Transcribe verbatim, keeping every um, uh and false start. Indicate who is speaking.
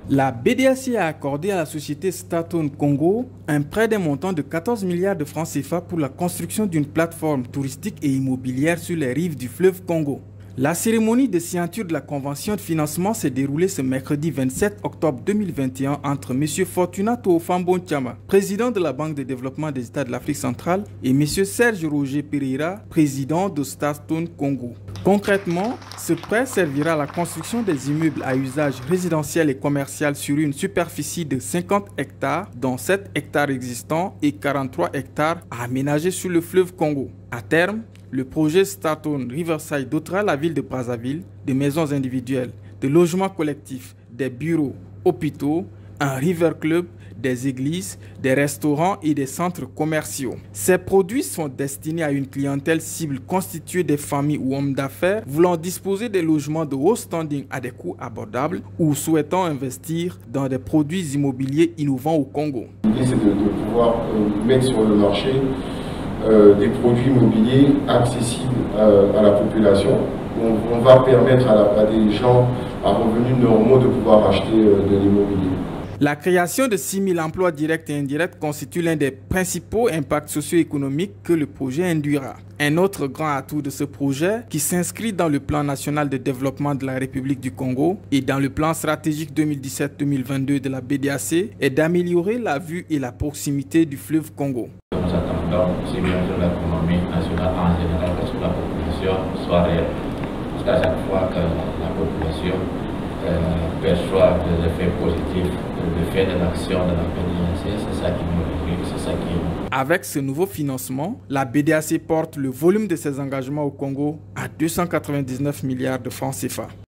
Speaker 1: La B D A C a accordé à la société Startone Congo un prêt d'un montant de quatorze milliards de francs C F A pour la construction d'une plateforme touristique et immobilière sur les rives du fleuve Congo. La cérémonie de signature de la convention de financement s'est déroulée ce mercredi vingt-sept octobre deux mille vingt et un entre M. Fortunato Fambon-Chama, président de la Banque de développement des États de l'Afrique centrale, et M. Serge Roger Pereira, président de Startone Congo. Concrètement, ce prêt servira à la construction des immeubles à usage résidentiel et commercial sur une superficie de cinquante hectares, dont sept hectares existants et quarante-trois hectares à aménager sur le fleuve Congo. À terme, le projet Startone Riverside dotera la ville de Brazzaville de maisons individuelles, de logements collectifs, des bureaux, hôpitaux, un river club, des églises, des restaurants et des centres commerciaux. Ces produits sont destinés à une clientèle cible constituée des familles ou hommes d'affaires voulant disposer des logements de haut standing à des coûts abordables ou souhaitant investir dans des produits immobiliers innovants au Congo.
Speaker 2: L'idée, c'est de, de pouvoir euh, mettre sur le marché euh, des produits immobiliers accessibles euh, à la population. On, on va permettre à, la, à des gens à revenus normaux de pouvoir acheter euh, de l'immobilier.
Speaker 1: La création de six mille emplois directs et indirects constitue l'un des principaux impacts socio-économiques que le projet induira. Un autre grand atout de ce projet, qui s'inscrit dans le plan national de développement de la République du Congo et dans le plan stratégique deux mille dix-sept deux mille vingt-deux de la B D A C, est d'améliorer la vue et la proximité du fleuve Congo.
Speaker 3: Nous attendons aussi bien sur l'économie nationale en général que sur la population soit réelle. Parce qu'à chaque fois que la population euh, perçoit des effets positifs, l'effet de l'action de la B D A C, c'est ça qui nous réjouit, c'est ça qui est...
Speaker 1: Avec ce nouveau financement, la B D A C porte le volume de ses engagements au Congo à deux cent quatre-vingt-dix-neuf milliards de francs C F A.